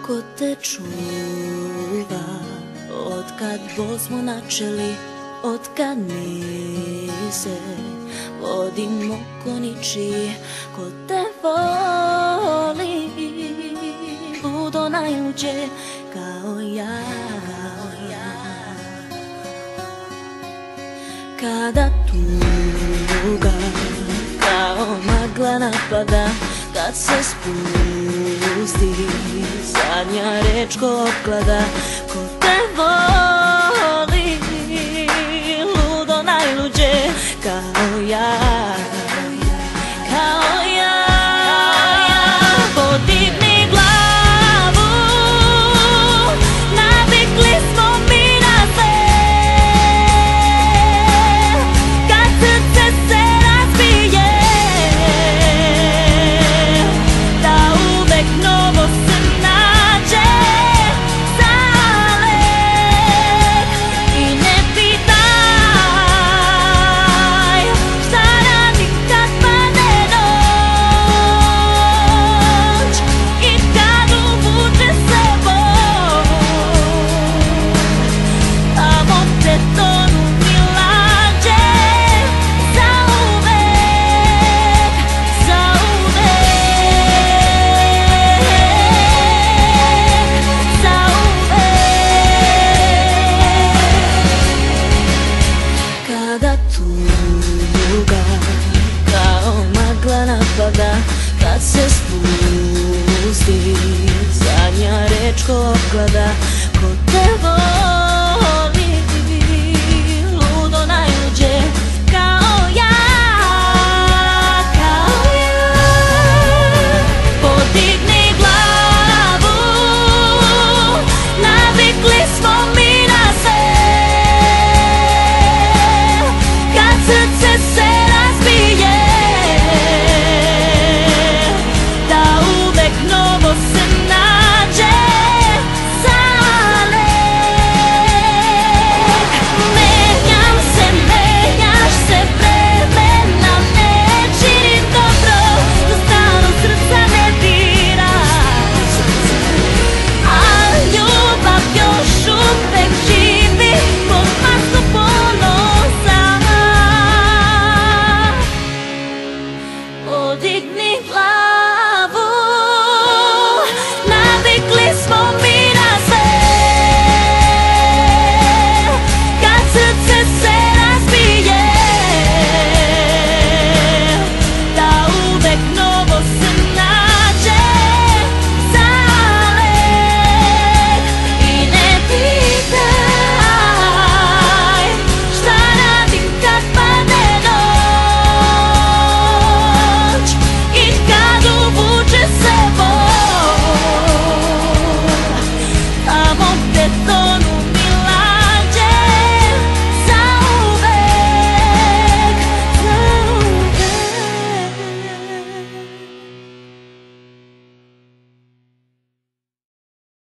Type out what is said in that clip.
Ko te čuva, otkad bol smo načeli, otkad mi se vodimo ko ničiji. Ko te voli, ludo najluđe kao ja. Kada tuga kao magla napada, kad se spusti zadnja reč ko opklada. Ko te voli, ludo najluđe kao ja, kao ja. Podigni glavu, navikli smo mi na sve. Kad srce se razbije, da uvek novo se nađe zalek. I ne pitaj šta radim kad padne noć i kad uvuče se bol. Tamo gde tonu mi lađe zauvek, zauvek, zauvek. Kada tuga kao magla napada, kad se spusti zadnja reč ko opklada.